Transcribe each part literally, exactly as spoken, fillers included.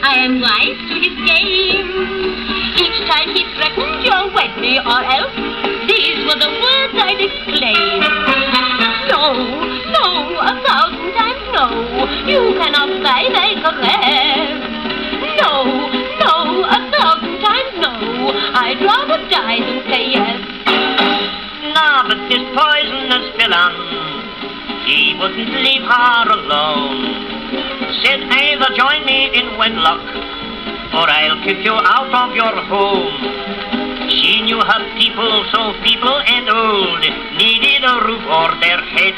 I am wise to his game. Each time he threatened, you'll wed me or else. These were the words I'd exclaim. No, no, a thousand times no. You cannot buy my caress. No, no, a thousand times no. I'd rather die than say yes. Now but this poisonous villain, he wouldn't leave her alone. Said either join me in wedlock, or I'll kick you out of your home. She knew her people, so feeble and old, needed a roof o'er their head.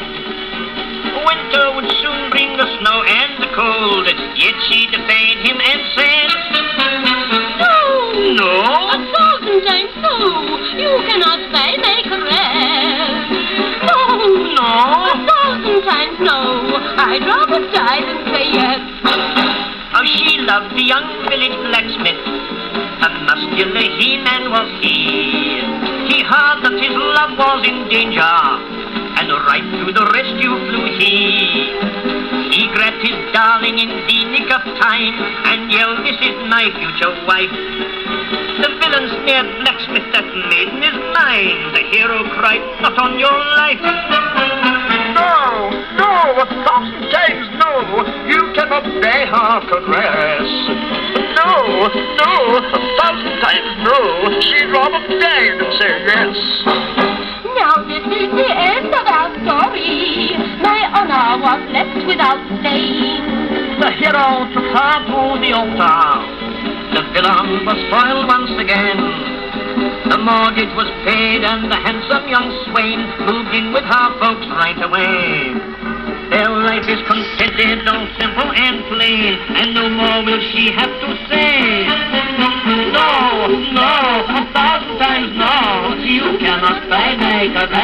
Winter would soon bring the snow and the cold, yet she defied him and said, No, no, a thousand times no. You cannot buy my caress. No, no, a thousand times no. I'd rather die than say yes. How she loved the young village blacksmith, a muscular he-man was he. He heard that his love was in danger, and right to the rescue flew he. He grabbed his darling in the nick of time, and yelled, this is my future wife. The villain snared blacksmith, that maiden is mine. The hero cried, not on your life. No, no, a thousand times no. You cannot buy her caress. No, no, a thousand times no. She'd rather die than say yes. Now this is the end of our story. My honor was left without stain. The hero took her to the altar. The villain was spoiled once again. The mortgage was paid and the handsome young swain moved in with her folks right away. Their life is contented, all simple and plain, and no more will she have to say, no, no, a thousand times no, you cannot buy my caress.